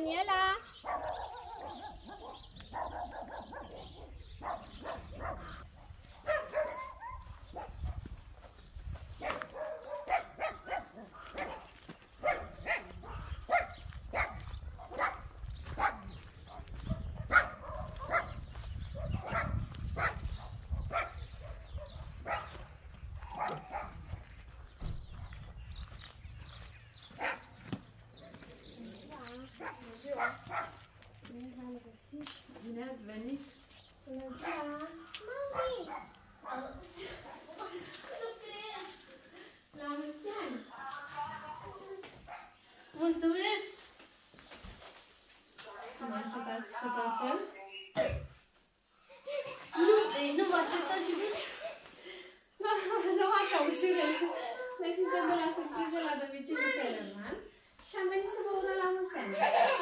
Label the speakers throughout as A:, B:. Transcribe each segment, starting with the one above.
A: Daniela!
B: Bine ați venit!
A: Bună ziua! Mami! La mulți ani!
B: Mulțumesc!
A: Mă ajutați cu totul?
B: Nu mă așteptam și nici.
A: Nu așa ușurel. Noi suntem de la surprize la domiciliul Telemann și am venit să vă urăm la mulți ani.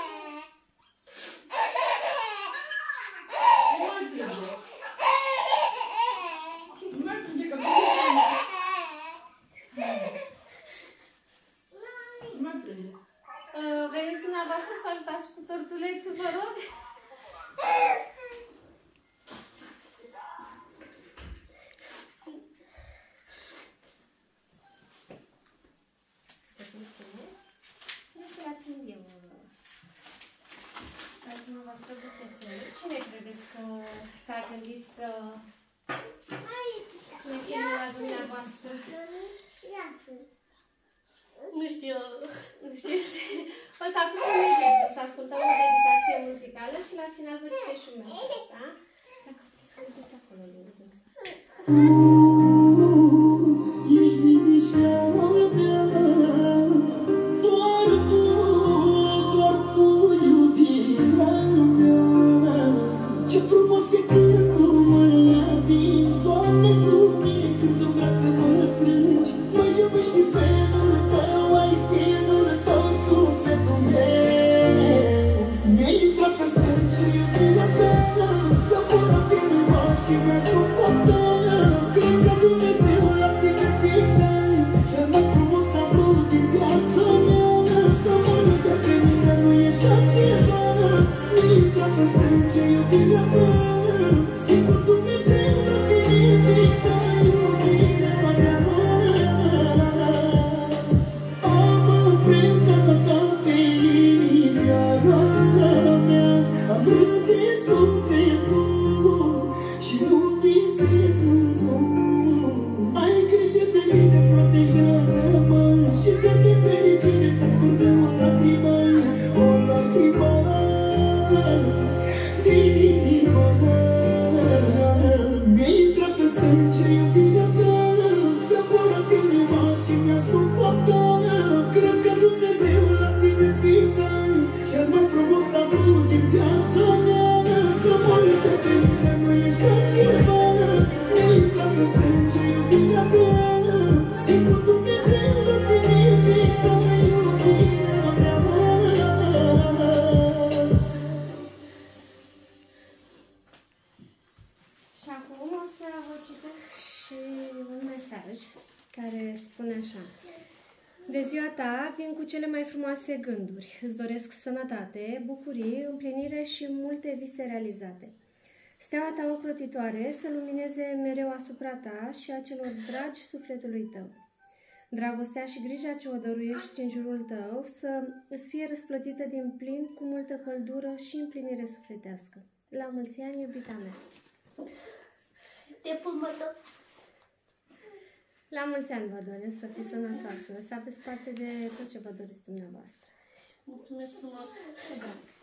A: Veniți dumneavoastră să ajutați cu tortulețul, vă rog? Nu se la timp eu. Dați dumneavoastră buchețele. Cine credeți că s-a gândit să ne cheme la dumneavoastră? Nu știu, nu știți. O să aflăm imediat, o să ascultăm o meditație muzicală și la final vă citești un mesaj, da? Dacă puteți să mergeți acolo, lângă
C: Ești liniștea mea, doar tu, iubirea mea. Ce frumos e când tu mă atingi, Doamne, cum e când în brațe mă strângi. Mă iubești și felul tău, ai stilul tău, sufletul meu. Mi-ai intrat în sânge iubirea ta, zăvoră din inima și mi-a suflat. Cred că Dumnezeu la tine pică, cel mai frumos tablou din viața mea. Să mă lăgă de mine, nu ești altceva. Mi-ai intrat în sânge iubirea ta, sigur Dumnezeu la tine pică, iubirea mea. Am împrenta pe inimioara mea, am râd de sufletul și nu visez, nu. Ai grijă de mine, protejează-mă și dă de fericire să curgă o lacrimă din inima. Mi-ai intrat în sânge iubirea ta, zăvoră din inima și mi-a suflat. Cred că Dumnezeu la tine pică, cel mai frumos tablou din viața mea. Să mă lăgă de mine, nu ești altceva. Mi-ai intrat în sânge iubirea ta, sigur Dumnezeu la tine pică, iubirea mea.
A: Și acum o să vă citesc și un mesaj care spune așa. De ziua ta vin cu cele mai frumoase gânduri. Îți doresc sănătate, bucurie, împlinire și multe vise realizate. Steaua ta ocrotitoare să lumineze mereu asupra ta și a celor dragi sufletului tău. Dragostea și grija ce o dăruiești în jurul tău să îți fie răsplătită din plin cu multă căldură și împlinire sufletească. La mulți ani, iubita mea!
B: Te pup, mă, tot.
A: La mulți ani vă doresc să fiți sănătoasă, să aveți parte de tot ce vă doriți dumneavoastră.
B: Mulțumesc frumos.